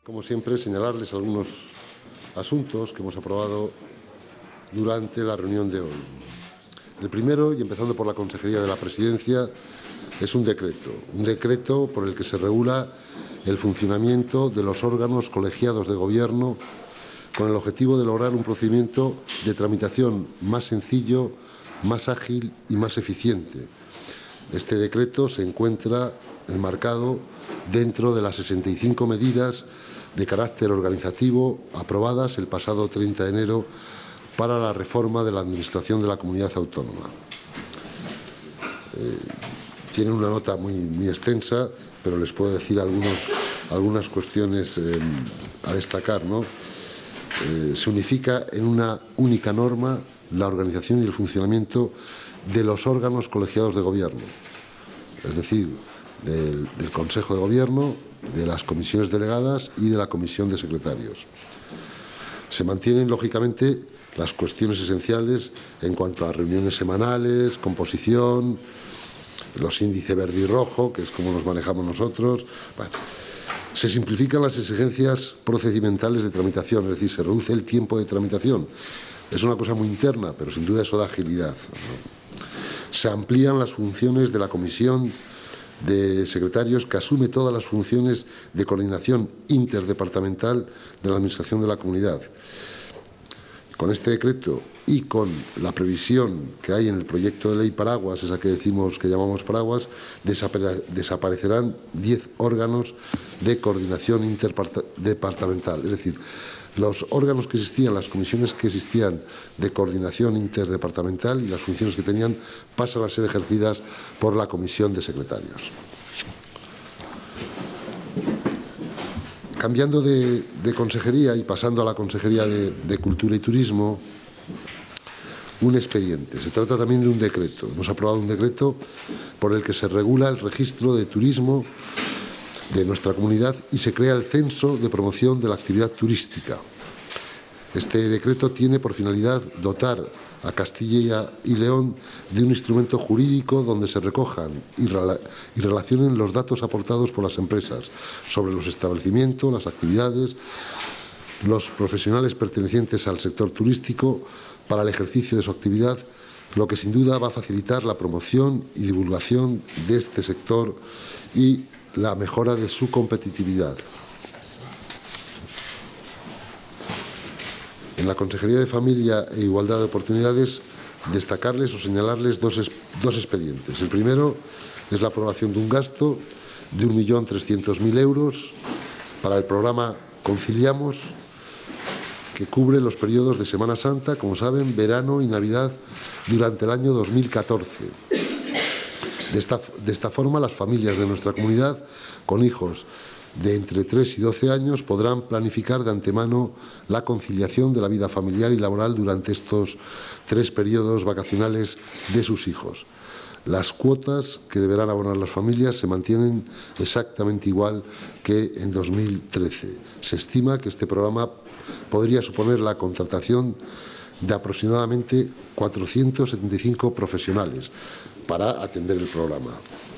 Como siempre, señalarles algunos asuntos que hemos aprobado durante la reunión de hoy. El primero, y empezando por la Consejería de la Presidencia, es un decreto por el que se regula el funcionamiento de los órganos colegiados de Gobierno con el objetivo de lograr un procedimiento de tramitación más sencillo, más ágil y más eficiente. Este decreto se encuentra enmarcado dentro de las 65 medidas de carácter organizativo aprobadas el pasado 30 de enero para la reforma de la Administración de la Comunidad Autónoma. Tienen una nota muy extensa, pero les puedo decir algunas cuestiones a destacar, ¿no? Se unifica en una única norma la organización y el funcionamiento de los órganos colegiados de Gobierno, es decir, del Consejo de Gobierno, de las comisiones delegadas y de la Comisión de Secretarios. Se mantienen, lógicamente, las cuestiones esenciales en cuanto a reuniones semanales, composición, los índices verde y rojo, que es como los manejamos nosotros. Bueno, se simplifican las exigencias procedimentales de tramitación, es decir, se reduce el tiempo de tramitación. Es una cosa muy interna, pero sin duda eso da agilidad, ¿no? Se amplían las funciones de la Comisión de Secretarios, que asume todas las funciones de coordinación interdepartamental de la Administración de la Comunidad. Con este decreto y con la previsión que hay en el proyecto de ley paraguas, esa que llamamos paraguas, desaparecerán 10 órganos de coordinación interdepartamental. Es decir, los órganos que existían, las comisiones que existían de coordinación interdepartamental y las funciones que tenían pasan a ser ejercidas por la Comisión de Secretarios. Cambiando de consejería y pasando a la Consejería de Cultura y Turismo, un expediente. Se trata también de un decreto. Hemos aprobado un decreto por el que se regula el registro de turismo de nuestra comunidad y se crea el censo de promoción de la actividad turística. Este decreto tiene por finalidad dotar a Castilla y León de un instrumento jurídico donde se recojan y relacionen los datos aportados por las empresas sobre los establecimientos, las actividades, los profesionales pertenecientes al sector turístico para el ejercicio de su actividad, lo que sin duda va a facilitar la promoción y divulgación de este sector y la mejora de su competitividad. En la Consejería de Familia e Igualdad de Oportunidades, destacarles o señalarles dos expedientes. El primero es la aprobación de un gasto de 1.300.000 euros para el programa Conciliamos, que cubre los periodos de Semana Santa, como saben, verano y Navidad durante el año 2014. De esta forma, las familias de nuestra comunidad con hijos de entre 3 y 12 años podrán planificar de antemano la conciliación de la vida familiar y laboral durante estos 3 periodos vacacionales de sus hijos. Las cuotas que deberán abonar las familias se mantienen exactamente igual que en 2013. Se estima que este programa podría suponer la contratación de aproximadamente 475 profesionales para atender el programa.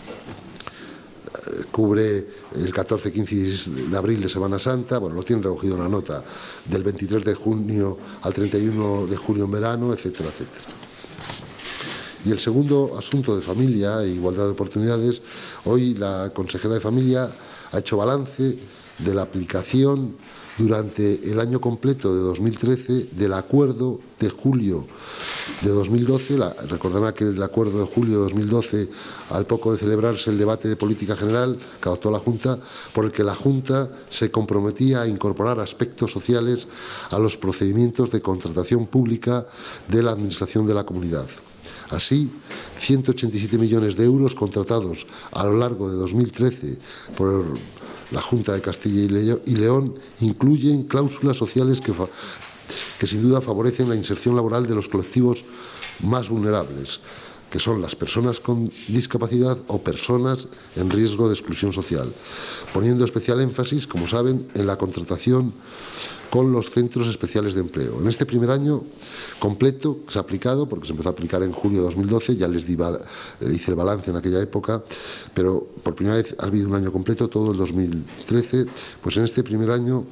Cubre el 14, 15 y 16 de abril de Semana Santa, bueno, lo tienen recogido en la nota, del 23 de junio al 31 de julio en verano, etcétera, etcétera. Y el segundo asunto de familia e igualdad de oportunidades, hoy la consejera de Familia ha hecho balance de la aplicación durante el año completo de 2013 del acuerdo de julio de 2012. Recordará que el acuerdo de julio de 2012, al poco de celebrarse el debate de política general que adoptó la Junta, por el que la Junta se comprometía a incorporar aspectos sociales a los procedimientos de contratación pública de la Administración de la Comunidad. Así, 187 millones de euros contratados a lo largo de 2013 por la Junta de Castilla y León incluyen cláusulas sociales que sin duda favorecen la inserción laboral de los colectivos más vulnerables. que son las personas con discapacidad o personas en riesgo de exclusión social, poniendo especial énfasis, como saben, en la contratación con los centros especiales de empleo. En este primer año completo se ha aplicado, porque se empezó a aplicar en julio de 2012, ya hice el balance en aquella época, pero por primera vez ha habido un año completo, todo el 2013, pues en este primer año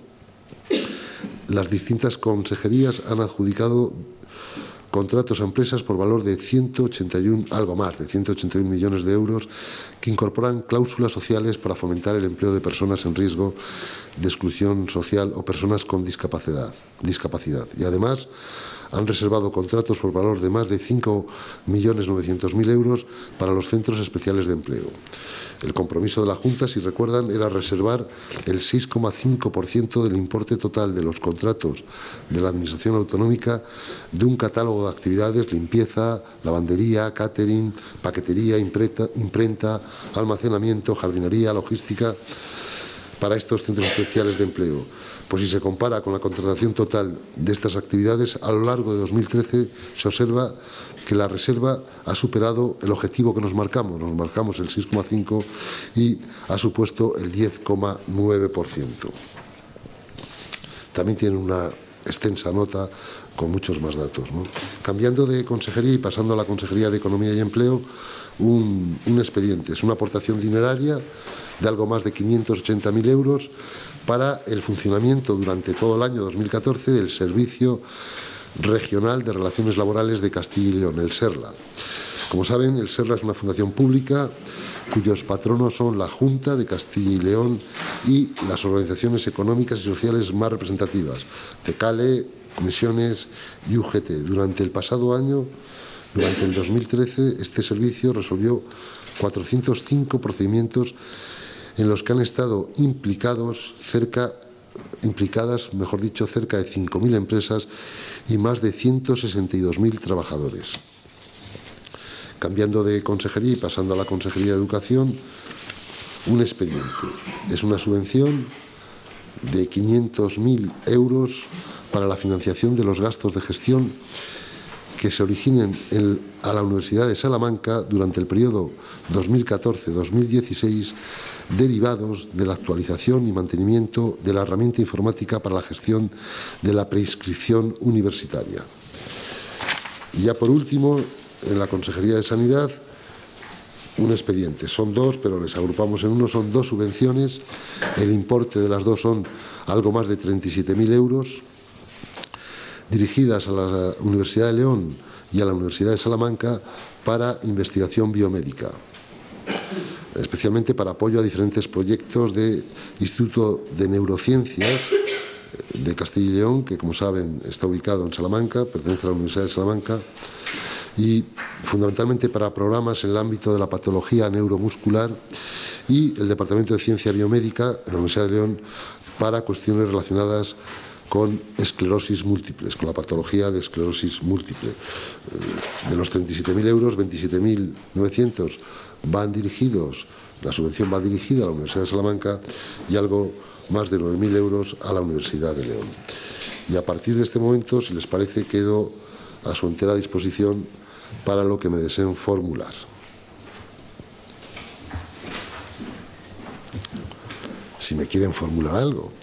las distintas consejerías han adjudicado contratos a empresas por valor de 181, algo más de 181 millones de euros, que incorporan cláusulas sociales para fomentar el empleo de personas en riesgo de exclusión social o personas con discapacidad. Y además han reservado contratos por valor de más de 5.900.000 euros para los centros especiales de empleo. El compromiso de la Junta, si recuerdan, era reservar el 6,5% del importe total de los contratos de la Administración Autonómica de un catálogo de actividades: limpieza, lavandería, catering, paquetería, imprenta, almacenamiento, jardinería, logística, para estos centros especiales de empleo. Pues si se compara con la contratación total de estas actividades, a lo largo de 2013 se observa que la reserva ha superado el objetivo que nos marcamos el 6,5% y ha supuesto el 10,9%. También tiene una extensa nota con muchos más datos, ¿no? Cambiando de consejería y pasando a la Consejería de Economía y Empleo, un expediente, es una aportación dineraria de algo más de 580.000 euros para el funcionamiento durante todo el año 2014 del Servicio Regional de Relaciones Laborales de Castilla y León, el SERLA. Como saben, el SERLA es una fundación pública cuyos patronos son la Junta de Castilla y León y las organizaciones económicas y sociales más representativas, CECALE, Comisiones y UGT. Durante el pasado año, durante el 2013, este servicio resolvió 405 procedimientos en los que han estado implicadas cerca de 5.000 empresas y más de 162.000 trabajadores. Cambiando de consejería y pasando a la Consejería de Educación, un expediente. Es una subvención de 500.000 euros para la financiación de los gastos de gestión que se originen a la Universidad de Salamanca durante el periodo 2014-2016, derivados de la actualización y mantenimiento de la herramienta informática para la gestión de la preinscripción universitaria. Y ya por último, en la Consejería de Sanidad, un expediente. Son dos, pero les agrupamos en uno. Son dos subvenciones. El importe de las dos son algo más de 37.000 euros, dirigidas a la Universidad de León y a la Universidad de Salamanca para investigación biomédica, especialmente para apoyo a diferentes proyectos del Instituto de Neurociencias de Castilla y León, que, como saben, está ubicado en Salamanca, pertenece a la Universidad de Salamanca, y fundamentalmente para programas en el ámbito de la patología neuromuscular, y el Departamento de Ciencia Biomédica en la Universidad de León para cuestiones relacionadas con esclerosis múltiples, con la patología de esclerosis múltiple. De los 37.000 euros, 27.900 van dirigidos, la subvención va dirigida a la Universidad de Salamanca y algo más de 9.000 euros a la Universidad de León. Y a partir de este momento, si les parece, quedo a su entera disposición para lo que me deseen formular. Si me quieren formular algo.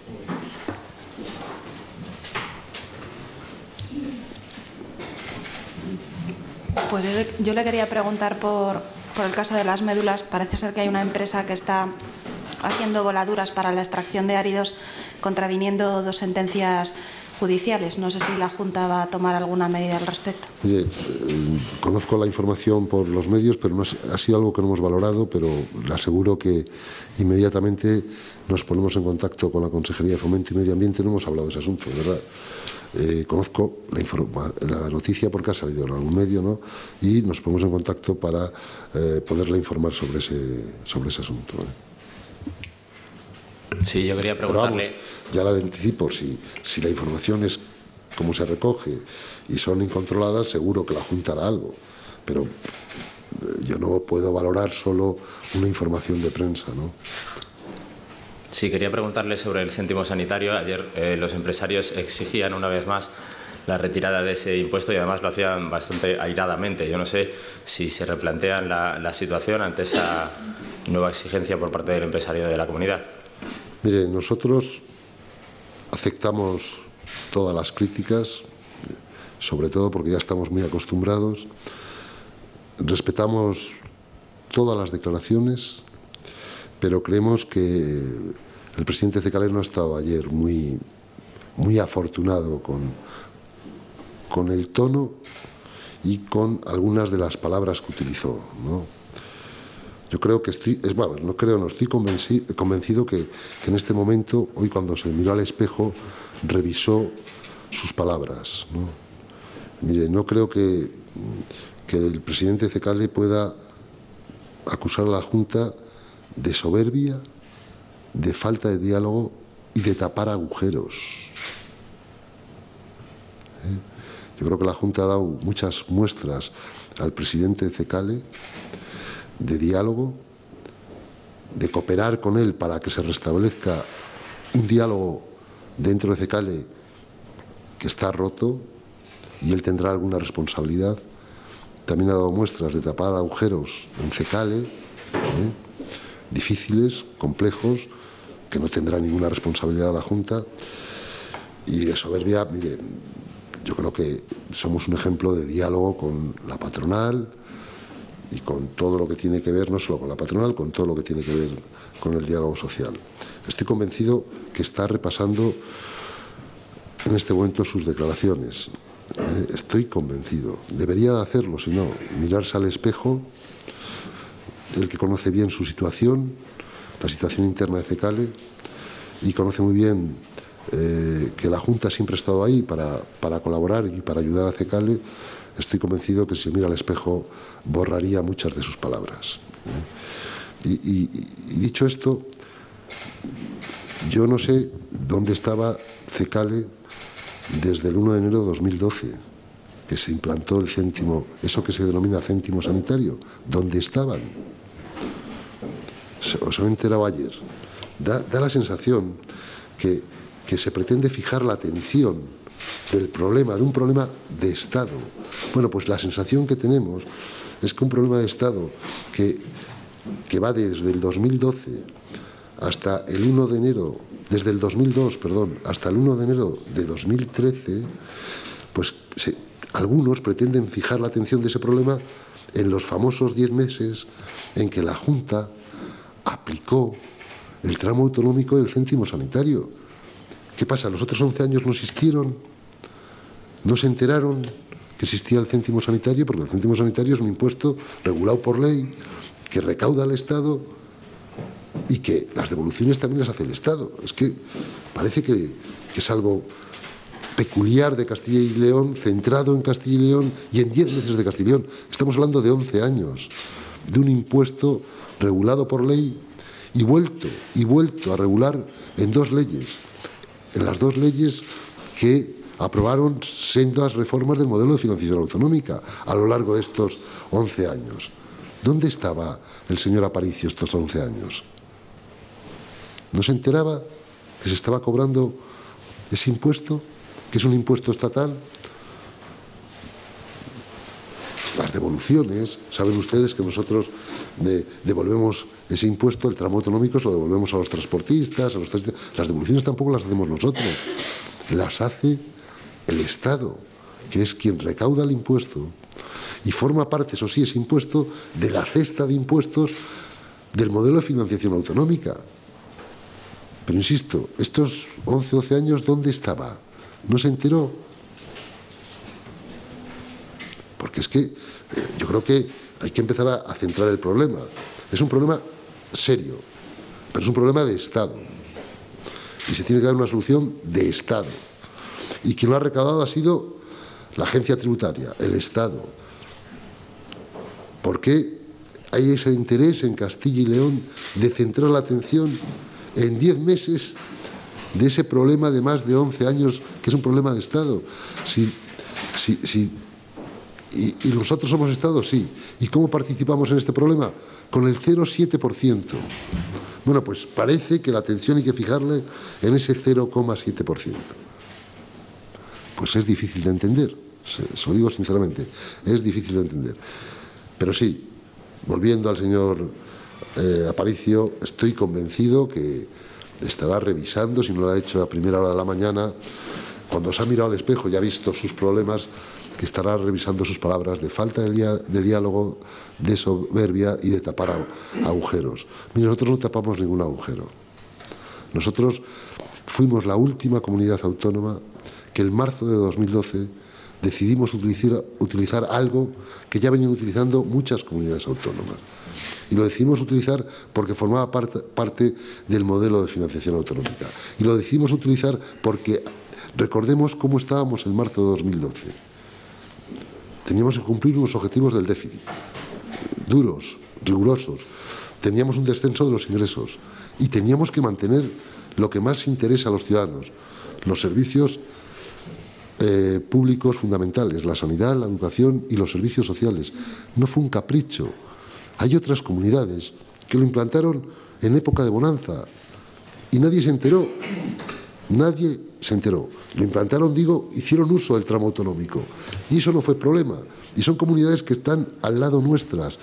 Pues yo le quería preguntar por el caso de las médulas. Parece ser que hay una empresa que está haciendo voladuras para la extracción de áridos, contraviniendo dos sentencias judiciales. No sé si la Junta va a tomar alguna medida al respecto. Mire, conozco la información por los medios, pero no ha sido algo que no hemos valorado, pero le aseguro que inmediatamente nos ponemos en contacto con la Consejería de Fomento y Medio Ambiente. No hemos hablado de ese asunto, ¿verdad? Conozco la noticia porque ha salido en algún medio, ¿no? Y nos ponemos en contacto para poderle informar sobre ese asunto, ¿eh? Sí, yo quería preguntarle... Pero vamos, ya la anticipo, si la información es como se recoge y son incontroladas, seguro que la Junta hará algo, pero yo no puedo valorar solo una información de prensa, ¿no? Sí, quería preguntarle sobre el céntimo sanitario. Ayer los empresarios exigían una vez más la retirada de ese impuesto y además lo hacían bastante airadamente. Yo no sé si se replantean la situación ante esa nueva exigencia por parte del empresariado de la comunidad. Mire, nosotros aceptamos todas las críticas, sobre todo porque ya estamos muy acostumbrados, respetamos todas las declaraciones, pero creemos que el presidente Cecale no ha estado ayer muy afortunado con el tono y con algunas de las palabras que utilizó, ¿no? Yo creo que estoy convencido que en este momento, hoy cuando se miró al espejo, revisó sus palabras, ¿no? Mire, no creo que el presidente Cecale pueda acusar a la Junta de soberbia, de falta de diálogo y de tapar agujeros. Yo creo que la Junta ha dado muchas muestras al presidente Cecale de diálogo, de cooperar con él para que se restablezca un diálogo dentro de Cecale que está roto y él tendrá alguna responsabilidad. También ha dado muestras de tapar agujeros en Cecale, difíciles, complejos, que no tendrá ninguna responsabilidad la Junta. Y de soberbia, mire, yo creo que somos un ejemplo de diálogo con la patronal y con todo lo que tiene que ver, no solo con la patronal, con todo lo que tiene que ver con el diálogo social. Estoy convencido que está repasando en este momento sus declaraciones. Estoy convencido. Debería de hacerlo, si no, mirarse al espejo, el que conoce bien su situación, la situación interna de Cecale, y conoce muy bien que la Junta siempre ha estado ahí para colaborar y para ayudar a Cecale. Estoy convencido que si se mira al espejo borraría muchas de sus palabras. Y dicho esto, yo no sé dónde estaba Cecale desde el 1 de enero de 2012, que se implantó el céntimo, eso que se denomina céntimo sanitario. ¿Dónde estaban? Os han enterado ayer. Da la sensación que se pretende fijar la atención del problema, de un problema de Estado. Bueno, pues la sensación que tenemos es que un problema de Estado que va desde el 2012 hasta el 1 de enero, desde el 2002, perdón, hasta el 1 de enero de 2013, pues algunos pretenden fijar la atención de ese problema en los famosos 10 meses en que la Junta aplicó el tramo autonómico del céntimo sanitario. ¿Qué pasa? ¿Los otros 11 años no existieron? ¿No se enteraron que existía el céntimo sanitario? Porque el céntimo sanitario es un impuesto regulado por ley que recauda el Estado y que las devoluciones también las hace el Estado. Es que parece que es algo peculiar de Castilla y León, centrado en Castilla y León y en 10 meses de Castilla y León. Estamos hablando de 11 años, de un impuesto regulado por ley y vuelto a regular en 2 leyes. En las 2 leyes que aprobaron sendas reformas del modelo de financiación autonómica a lo largo de estos 11 años. ¿Dónde estaba el señor Aparicio estos 11 años? ¿No se enteraba que se estaba cobrando ese impuesto, que es un impuesto estatal? Las devoluciones, saben ustedes que nosotros devolvemos ese impuesto, el tramo autonómico, se lo devolvemos a los transportistas, las devoluciones tampoco las hacemos nosotros, las hace el Estado, que es quien recauda el impuesto y forma parte, eso sí, ese impuesto de la cesta de impuestos del modelo de financiación autonómica. Pero insisto, estos 11, 12 años, ¿dónde estaba? ¿No se enteró? Porque es que yo creo que hay que empezar a centrar el problema. Es un problema serio, pero es un problema de Estado. Y se tiene que dar una solución de Estado. Y quien lo ha recaudado ha sido la agencia tributaria, el Estado. ¿Por qué hay ese interés en Castilla y León de centrar la atención en 10 meses de ese problema de más de 11 años, que es un problema de Estado? Y nosotros somos Estado, sí. ¿Y cómo participamos en este problema? Con el 0,7%. Bueno, pues parece que la atención hay que fijarle en ese 0,7%. pues es difícil de entender, se lo digo sinceramente, es difícil de entender. Pero sí, volviendo al señor Aparicio, estoy convencido que estará revisando, si no lo ha hecho a primera hora de la mañana, cuando se ha mirado al espejo y ha visto sus problemas, que estará revisando sus palabras de falta de diálogo, de soberbia y de tapar agujeros. Mire, nosotros no tapamos ningún agujero. Nosotros fuimos la última comunidad autónoma que en marzo de 2012 decidimos utilizar algo que ya venían utilizando muchas comunidades autónomas. Y lo decidimos utilizar porque formaba parte del modelo de financiación autonómica. Y lo decidimos utilizar porque recordemos cómo estábamos en marzo de 2012. Teníamos que cumplir unos objetivos del déficit, duros, rigurosos. Teníamos un descenso de los ingresos y teníamos que mantener lo que más interesa a los ciudadanos, los servicios públicos fundamentales, la sanidad, la educación y los servicios sociales. No fue un capricho. Hay otras comunidades que lo implantaron en época de bonanza y nadie se enteró. Nadie se enteró. Lo implantaron, digo, hicieron uso del tramo autonómico. Y eso no fue problema. Y son comunidades que están al lado nuestras,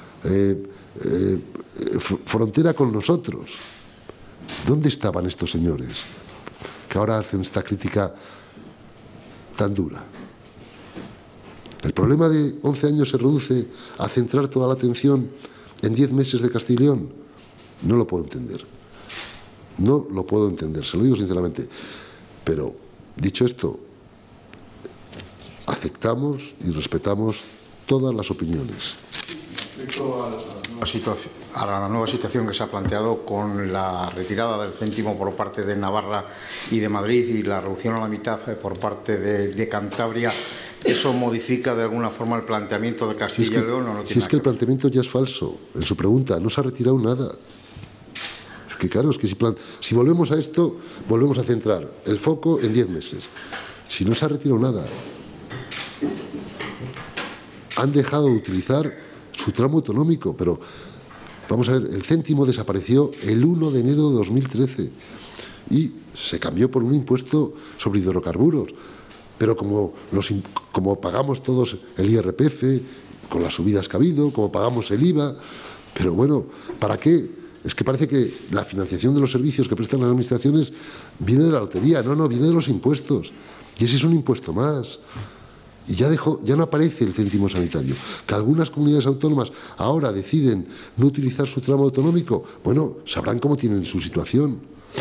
frontera con nosotros. ¿Dónde estaban estos señores que ahora hacen esta crítica tan dura? El problema de 11 años se reduce a centrar toda la atención en 10 meses de Castilla y León. No lo puedo entender. No lo puedo entender, se lo digo sinceramente. Pero, dicho esto, aceptamos y respetamos todas las opiniones. Respecto a la nueva situación que se ha planteado con la retirada del céntimo por parte de Navarra y de Madrid y la reducción a la mitad por parte de Cantabria, ¿eso modifica de alguna forma el planteamiento de Castilla y León o no? Si es que el planteamiento ya es falso, en su pregunta, no se ha retirado nada. Es que claro, es que si volvemos a esto, volvemos a centrar el foco en 10 meses. Si no se ha retirado nada, han dejado de utilizar su tramo autonómico, pero vamos a ver, el céntimo desapareció el 1 de enero de 2013 y se cambió por un impuesto sobre hidrocarburos. Pero como pagamos todos el IRPF, con las subidas que ha habido, como pagamos el IVA, pero bueno, ¿para qué? Es que parece que la financiación de los servicios que prestan las administraciones viene de la lotería. No, viene de los impuestos. Y ese es un impuesto más. Y ya no aparece el céntimo sanitario. Que algunas comunidades autónomas ahora deciden no utilizar su tramo autonómico, bueno, sabrán cómo tienen su situación.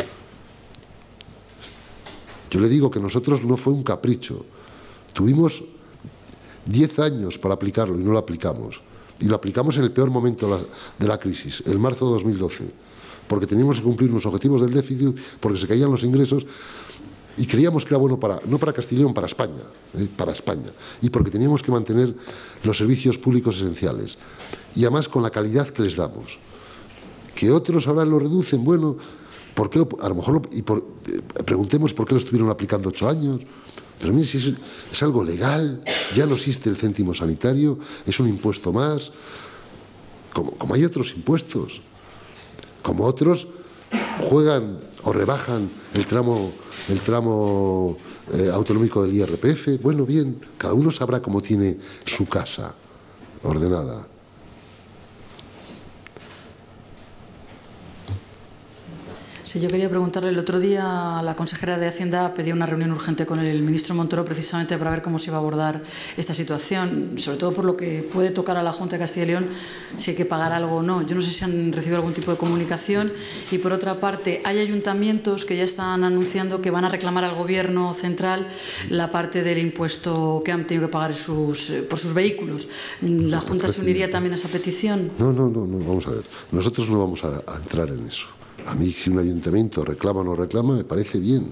Yo le digo que nosotros no fue un capricho. Tuvimos 10 años para aplicarlo y no lo aplicamos. Y lo aplicamos en el peor momento de la crisis, el marzo de 2012, porque teníamos que cumplir unos objetivos del déficit, porque se caían los ingresos y creíamos que era bueno no para Castilla y León, para España, y porque teníamos que mantener los servicios públicos esenciales, y además con la calidad que les damos. Que otros ahora lo reducen, bueno, ¿por qué a lo mejor preguntemos por qué lo estuvieron aplicando 8 años? Pero mire, si es algo legal, ya no existe el céntimo sanitario, es un impuesto más, como hay otros impuestos, como otros juegan o rebajan el tramo autonómico del IRPF. Bueno, bien, cada uno sabrá cómo tiene su casa ordenada. Sí, yo quería preguntarle, el otro día la consejera de Hacienda pedía una reunión urgente con el ministro Montoro precisamente para ver cómo se iba a abordar esta situación, sobre todo por lo que puede tocar a la Junta de Castilla y León, si hay que pagar algo o no. Yo no sé si han recibido algún tipo de comunicación y, por otra parte, hay ayuntamientos que ya están anunciando que van a reclamar al Gobierno central la parte del impuesto que han tenido que pagar por sus vehículos. ¿La Junta se uniría también a esa petición? No, vamos a ver. Nosotros no vamos a entrar en eso. A mí, si un ayuntamiento reclama o no reclama, me parece bien.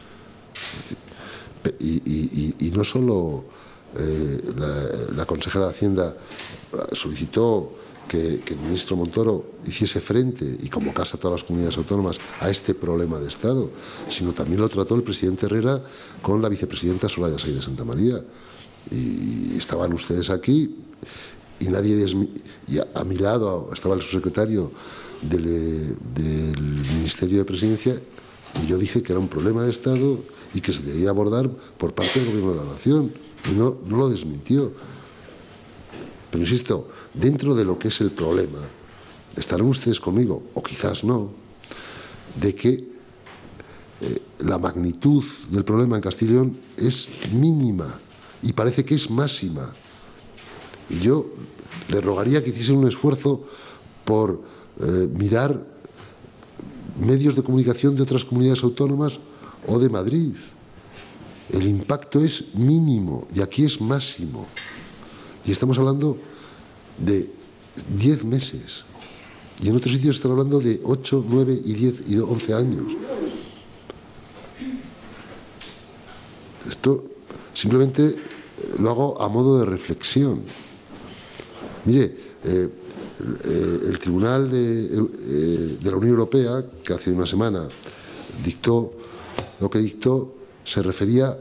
Y no solo la consejera de Hacienda solicitó que el ministro Montoro hiciese frente y convocase a todas las comunidades autónomas a este problema de Estado, sino también lo trató el presidente Herrera con la vicepresidenta Soraya Sáenz de Santa María. Y estaban ustedes aquí y a mi lado estaba el subsecretario del Ministerio de Presidencia y yo dije que era un problema de Estado y que se debía abordar por parte del Gobierno de la Nación, y no lo desmintió. Pero insisto, dentro de lo que es el problema, estarán ustedes conmigo, o quizás no, de que la magnitud del problema en Castilla y León es mínima y parece que es máxima. Y yo le rogaría que hiciesen un esfuerzo por mirar medios de comunicación de otras comunidades autónomas o de Madrid. El impacto es mínimo y aquí es máximo. Y estamos hablando de 10 meses. Y en otros sitios están hablando de 8, 9 y 10 y 11 años. Esto simplemente lo hago a modo de reflexión. Mire, el Tribunal de la Unión Europea, que hace una semana dictó lo que dictó, se refería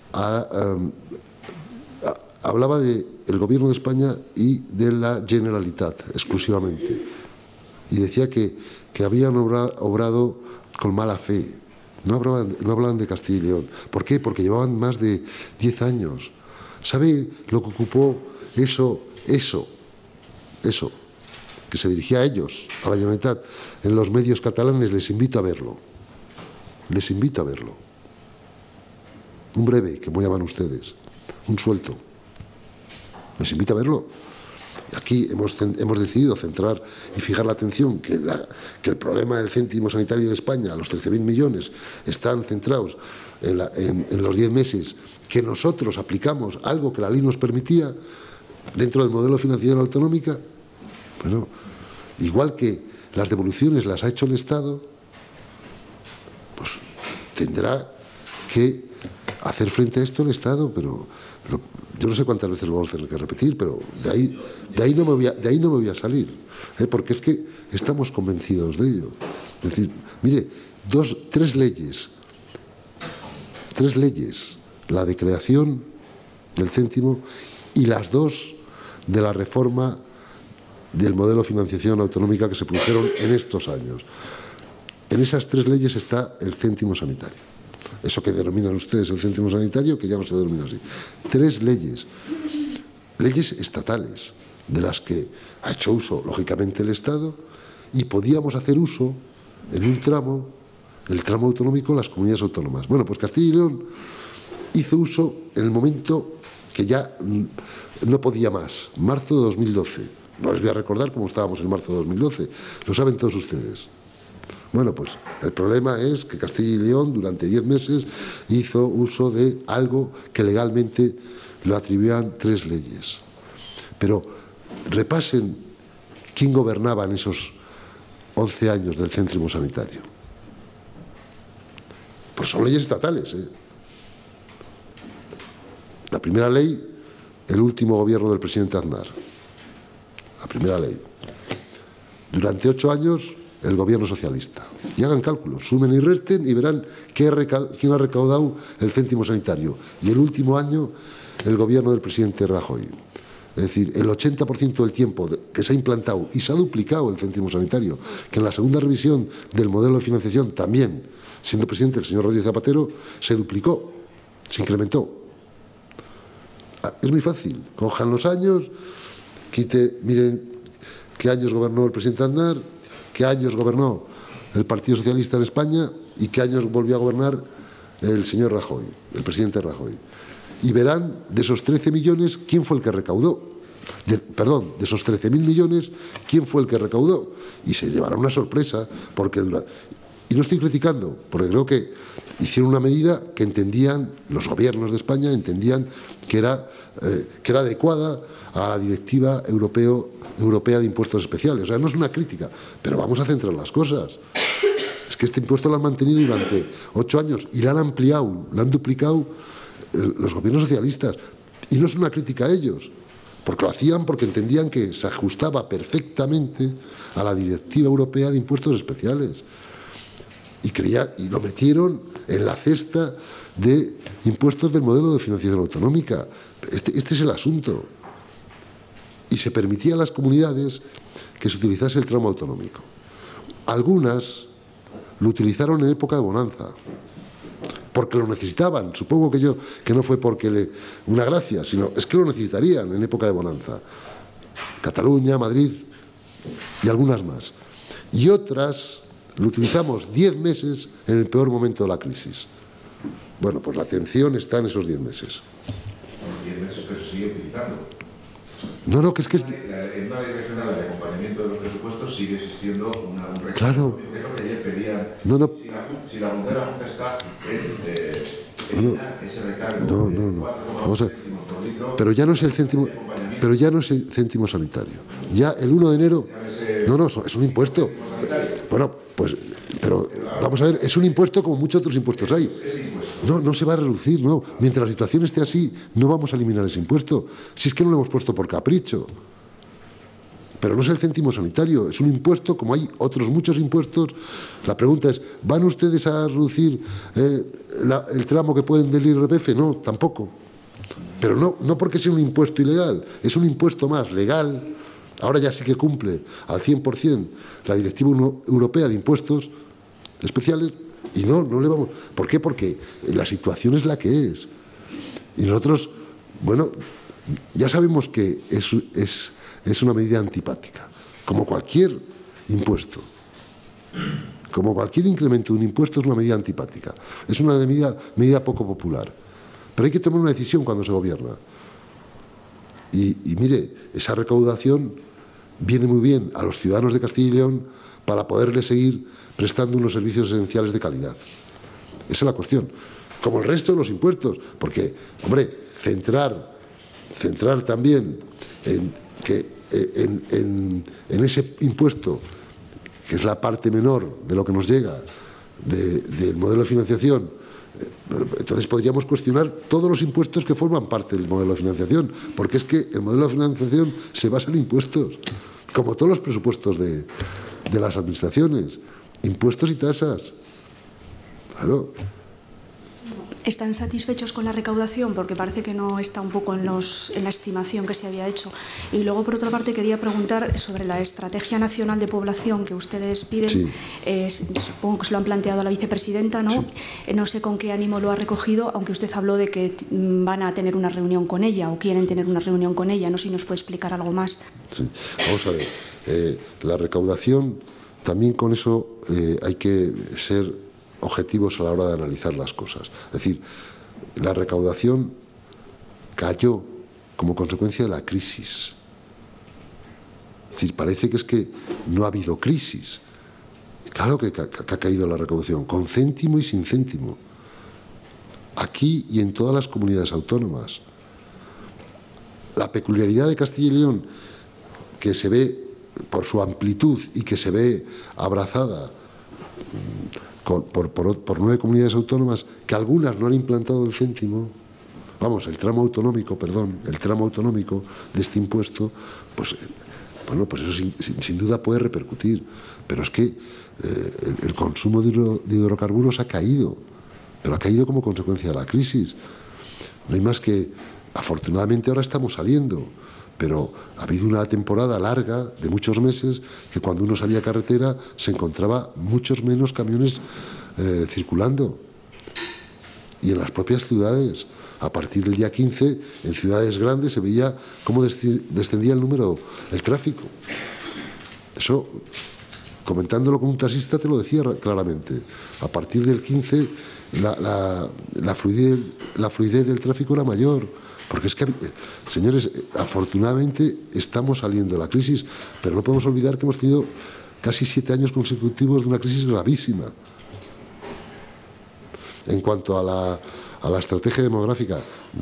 hablaba del Gobierno de España y de la Generalitat exclusivamente, y decía que habían obrado con mala fe. No hablaban de Castilla y León. ¿Por qué? Porque llevaban más de 10 años. ¿Sabe lo que ocupó eso, que se dirigía a ellos, a la Generalitat, en los medios catalanes? Les invito a verlo. Les invito a verlo. Un breve, que me llaman ustedes. Un suelto. Les invito a verlo. Aquí hemos decidido centrar y fijar la atención que el problema del céntimo sanitario de España, los 13.000 millones, están centrados en los 10 meses que nosotros aplicamos algo que la ley nos permitía dentro del modelo de financiación autonómica. Bueno, igual que las devoluciones las ha hecho el Estado, pues tendrá que hacer frente a esto el Estado, pero yo no sé cuántas veces lo vamos a tener que repetir, pero de ahí no me voy a salir, porque es que estamos convencidos de ello. Es decir, mire, tres leyes, la de creación del céntimo y las dos de la reforma del modelo de financiación autonómica que se produjeron en estos años. En esas tres leyes está el céntimo sanitario. Eso que denominan ustedes el céntimo sanitario, que ya no se denomina así. Tres leyes estatales, de las que ha hecho uso, lógicamente, el Estado, y podíamos hacer uso en un tramo, el tramo autonómico, las comunidades autónomas. Bueno, pues Castilla y León hizo uso en el momento que ya no podía más, marzo de 2012. No les voy a recordar cómo estábamos en marzo de 2012, lo saben todos ustedes. Bueno, pues el problema es que Castilla y León durante 10 meses hizo uso de algo que legalmente lo atribuían tres leyes. Pero repasen quién gobernaba en esos 11 años del céntimo sanitario. Pues son leyes estatales, ¿eh? La primera ley, el último gobierno del presidente Aznar. La primera ley. Durante 8 años, el gobierno socialista. Y hagan cálculos, sumen y resten y verán quién ha recaudado el céntimo sanitario. Y el último año, el gobierno del presidente Rajoy. Es decir, el 80% del tiempo que se ha implantado y se ha duplicado el céntimo sanitario, que en la segunda revisión del modelo de financiación también, siendo presidente el señor Rodríguez Zapatero, se duplicó, se incrementó. Es muy fácil, cojan los años, miren qué años gobernó el presidente Aznar, qué años gobernó el Partido Socialista en España y qué años volvió a gobernar el señor Rajoy, el presidente Rajoy. Y verán, de esos 13 millones, ¿quién fue el que recaudó? De esos 13.000 millones, ¿quién fue el que recaudó? Y se llevará una sorpresa, porque y no estoy criticando, porque creo que hicieron una medida que entendían, los gobiernos de España entendían que era adecuada a la Directiva Europea de Impuestos Especiales. O sea, no es una crítica, pero vamos a centrar las cosas. Es que este impuesto lo han mantenido durante 8 años y lo han ampliado, lo han duplicado los gobiernos socialistas. Y no es una crítica a ellos, porque lo hacían porque entendían que se ajustaba perfectamente a la Directiva Europea de Impuestos Especiales. Y lo metieron en la cesta de impuestos del modelo de financiación autonómica. Este es el asunto. Y se permitía a las comunidades que se utilizase el tramo autonómico. Algunas lo utilizaron en época de bonanza. porque lo necesitaban. Supongo que no fue porque una gracia, sino es que lo necesitarían en época de bonanza. Cataluña, Madrid y algunas más. Y otras lo utilizamos 10 meses en el peor momento de la crisis. Bueno, pues la atención está en esos 10 meses. 10 meses que se sigue utilizando. No, que es que... En una ley regional de acompañamiento de los presupuestos sigue existiendo un recurso. Claro. Yo creo que ayer pedían, si la Junta está en ese recargo de 4,8 céntimos por litro, pero ya no es el céntimo, pero ya no es el céntimo sanitario. Ya el 1 de enero... No, es un impuesto. Bueno, pues... Pero vamos a ver, es un impuesto como muchos otros impuestos hay. No se va a reducir, no. Mientras la situación esté así, no vamos a eliminar ese impuesto. Si es que no lo hemos puesto por capricho. Pero no es el céntimo sanitario, es un impuesto como hay otros muchos impuestos. La pregunta es, ¿van ustedes a reducir el tramo que pueden del IRPF? No, tampoco. Pero no porque sea un impuesto ilegal, es un impuesto más legal. Ahora ya sí que cumple al 100% la Directiva Europea de Impuestos Especiales y no le vamos... ¿Por qué? Porque la situación es la que es. Y nosotros, bueno, ya sabemos que es una medida antipática, como cualquier impuesto. Como cualquier incremento de un impuesto es una medida antipática. Es una medida poco popular. Pero hay que tomar una decisión cuando se gobierna. Y mire, esa recaudación viene muy bien a los ciudadanos de Castilla y León para poderles seguir prestando unos servicios esenciales de calidad. Esa es la cuestión. Como el resto de los impuestos. Porque, hombre, centrar también en ese impuesto, que es la parte menor de lo que nos llega del modelo de financiación, entonces podríamos cuestionar todos los impuestos que forman parte del modelo de financiación, porque es que el modelo de financiación se basa en impuestos, como todos los presupuestos de las administraciones, impuestos y tasas. Claro. ¿Están satisfechos con la recaudación? Porque parece que no está un poco en la estimación que se había hecho. Y luego, por otra parte, quería preguntar sobre la Estrategia Nacional de Población que ustedes piden. Sí. Supongo que se lo han planteado a la vicepresidenta, ¿no? Sí. No sé con qué ánimo lo ha recogido, aunque usted habló de que van a tener una reunión con ella o quieren tener una reunión con ella. No sé si nos puede explicar algo más. Sí. Vamos a ver. La recaudación, también con eso hay que ser objetivos a la hora de analizar las cosas. Es decir, la recaudación cayó como consecuencia de la crisis. Es decir, parece que es que no ha habido crisis. Claro que ha caído la recaudación, con céntimo y sin céntimo. Aquí y en todas las comunidades autónomas. La peculiaridad de Castilla y León, que se ve por su amplitud y que se ve abrazada por 9 comunidades autónomas, que algunas no han implantado el céntimo, el tramo autonómico de este impuesto, pues eso sin duda puede repercutir. Pero es que el consumo de hidrocarburos ha caído, pero ha caído como consecuencia de la crisis. No hay más que, afortunadamente ahora estamos saliendo, pero ha habido una temporada larga de muchos meses que cuando uno salía a carretera se encontraba muchos menos camiones circulando. Y en las propias ciudades, a partir del día 15, en ciudades grandes se veía cómo descendía el tráfico. Eso, comentándolo con un taxista, te lo decía claramente. A partir del 15, la fluidez del tráfico era mayor. Porque es que, señores, afortunadamente estamos saliendo de la crisis, pero no podemos olvidar que hemos tenido casi 7 años consecutivos de una crisis gravísima. En cuanto a la estrategia demográfica,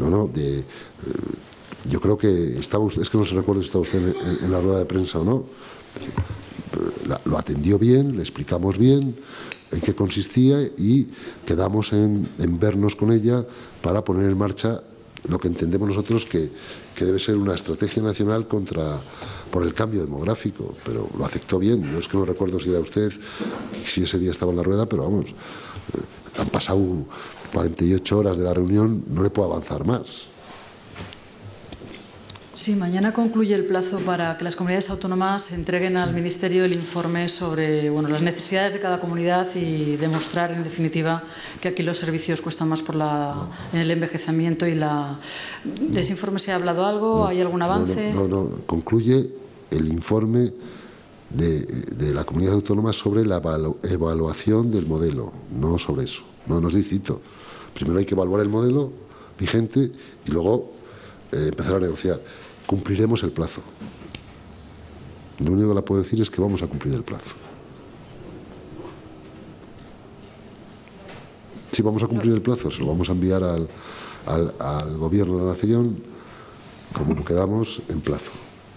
yo creo que es que no se recuerda si estaba usted en la rueda de prensa o no. Lo atendió bien, le explicamos bien en qué consistía y quedamos en vernos con ella para poner en marcha lo que entendemos nosotros que debe ser una estrategia nacional por el cambio demográfico, pero lo aceptó bien. No es que no recuerdo si era usted, si ese día estaba en la rueda, pero vamos, han pasado 48 horas de la reunión, no le puedo avanzar más. Sí, mañana concluye el plazo para que las comunidades autónomas entreguen al Ministerio el informe sobre las necesidades de cada comunidad y demostrar, en definitiva, que aquí los servicios cuestan más por el envejecimiento y ¿De ese informe se ha hablado algo? ¿Hay algún avance? No. Concluye el informe de la comunidad autónoma sobre la evaluación del modelo, no sobre eso. No es distinto. Primero hay que evaluar el modelo vigente y luego empezar a negociar. Cumpliremos el plazo. Lo único que le puedo decir es que vamos a cumplir el plazo. Si vamos a cumplir el plazo, se lo vamos a enviar al Gobierno de la Nación, como nos quedamos en plazo.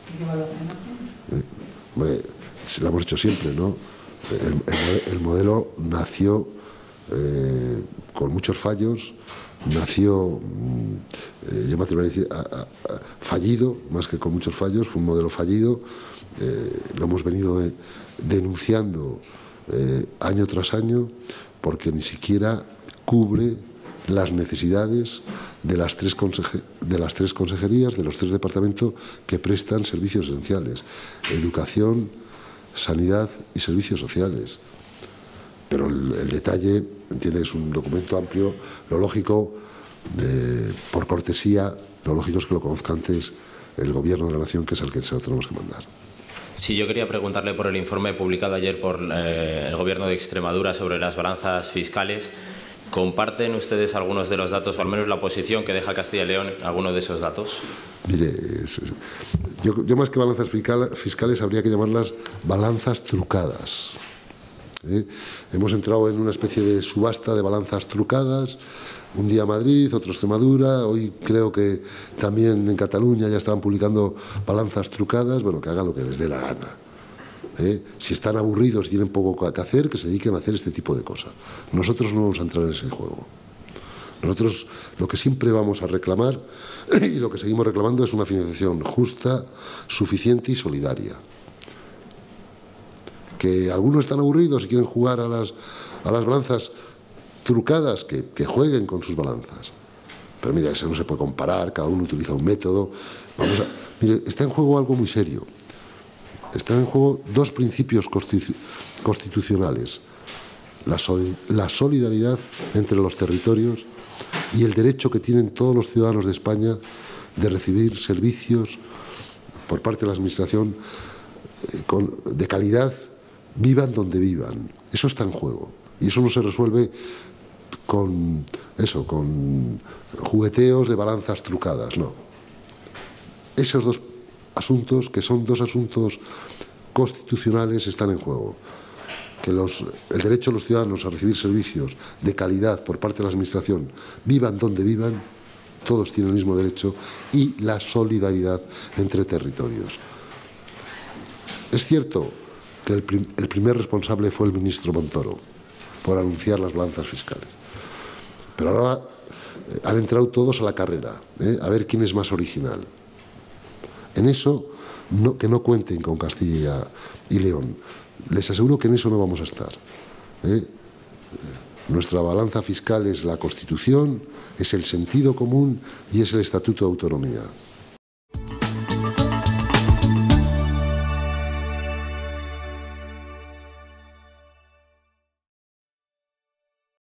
Hombre, lo hemos hecho siempre, ¿no? El modelo nació con muchos fallos, nació, yo me atrevería a decir, fallido, más que con muchos fallos, fue un modelo fallido, lo hemos venido denunciando año tras año, porque ni siquiera cubre las necesidades de las tres consejerías, de los 3 departamentos que prestan servicios esenciales: educación, sanidad y servicios sociales. Pero el detalle, entiende que es un documento amplio, lo lógico, por cortesía, lo lógico es que lo conozca antes el Gobierno de la Nación, que es el que se lo tenemos que mandar. Sí, yo quería preguntarle por el informe publicado ayer por el Gobierno de Extremadura sobre las balanzas fiscales. ¿Comparten ustedes algunos de los datos, o al menos la posición que deja Castilla y León, algunos de esos datos? Mire, yo más que balanzas fiscales habría que llamarlas balanzas trucadas. Hemos entrado en una especie de subasta de balanzas trucadas. Un día Madrid, otro Extremadura, hoy creo que también en Cataluña ya estaban publicando balanzas trucadas. Bueno, que hagan lo que les dé la gana. Si están aburridos y tienen poco que hacer, que se dediquen a hacer este tipo de cosas. Nosotros no vamos a entrar en ese juego. Nosotros lo que siempre vamos a reclamar, y lo que seguimos reclamando, es una financiación justa, suficiente y solidaria. Que algunos están aburridos y quieren jugar a las balanzas trucadas, que jueguen con sus balanzas. Pero mira, eso no se puede comparar, cada uno utiliza un método. Mire, está en juego algo muy serio. Están en juego 2 principios constitucionales: la solidaridad entre los territorios y el derecho que tienen todos los ciudadanos de España de recibir servicios por parte de la Administración de calidad, vivan donde vivan. Eso está en juego, y eso no se resuelve con jugueteos de balanzas trucadas, no. Esos 2 asuntos, que son 2 asuntos constitucionales, están en juego. Que el derecho de los ciudadanos a recibir servicios de calidad por parte de la Administración, vivan donde vivan, todos tienen el mismo derecho, y la solidaridad entre territorios. Es cierto que el primer responsable fue el ministro Montoro por anunciar las balanzas fiscales, pero ahora han entrado todos a la carrera, a ver quién es más original. En eso, que no cuenten con Castilla y León. Les aseguro que en eso no vamos a estar. Nuestra balanza fiscal es la Constitución, es el sentido común y es el Estatuto de Autonomía.